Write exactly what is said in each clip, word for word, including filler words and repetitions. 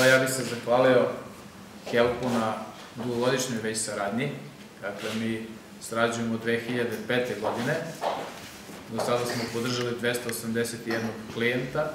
ja bih se zahvalio Helpu na dugogodišnjoj već saradnji. Dakle, mi sarađujemo od dve hiljade pete. godine. Do sada smo podržali dvesta osamdeset jedan klijenta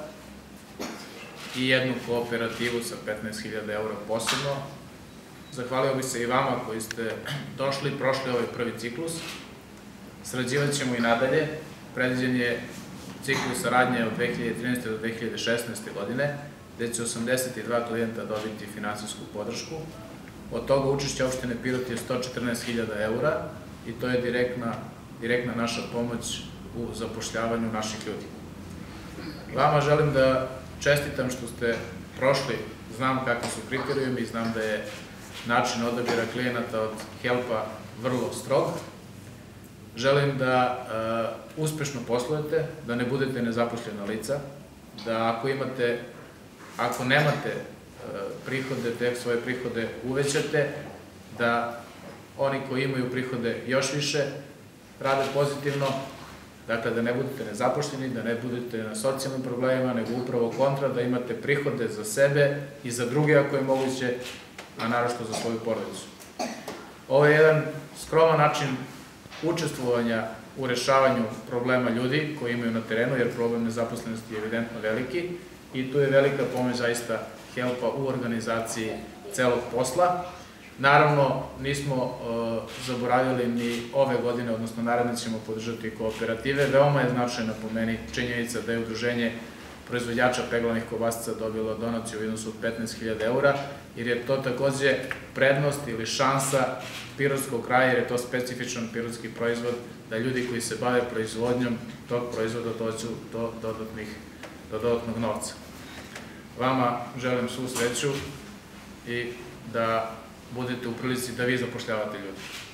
i jednu kooperativu sa petnaest hiljada eura posebno. Zahvalio bih se i vama koji ste došli i prošli ovaj prvi ciklus. Sarađivat ćemo i nadalje. Predviđen je ciklus saradnje od dve hiljade trinaeste. do dve hiljade šesnaeste. godine, gde će osamdeset dva klijenta dobiti finansijsku podršku. Od toga učešće opštine Pirot je sto četrnaest hiljada eura i to je direktna naša pomoć u zapošljavanju naših ljudi. Vama želim da čestitam što ste prošli, znam kakvi su kriterijumi i znam da je način odabira klijenata od Helpa vrlo strog. Želim da uspešno poslujete, da ne budete nezaposlena lica, da ako imate, ako nemate prihode, te svoje prihode uvećate, da oni koji imaju prihode još više rade pozitivno, dakle da ne budete nezaposleni, da ne budete na socijalnim problemima, nego upravo kontra, da imate prihode za sebe i za druge ako je moguće, a naročito za svoju porodicu. Ovo je jedan skroman način učestvovanja u rešavanju problema ljudi koji imaju na terenu, jer problem nezaposlenosti je evidentno veliki i tu je velika pomoć zaista Helpa u organizaciji celog posla. Naravno, nismo zaboravili ni ove godine, odnosno naredne ćemo podržati kooperative. Veoma je značajna po meni činjenica da je Udruženje proizvođača peglanih kobasica dobilo donaciju u iznosu od petnaest hiljada eura, jer je to takođe prednost ili šansa pirotskog kraja, jer je to specifičan pirotski proizvod, da ljudi koji se bave proizvodnjom tog proizvoda dođu do dodatnog novca. Vama želim svu sreću i da budete u prilici da vi zapošljavate ljudi.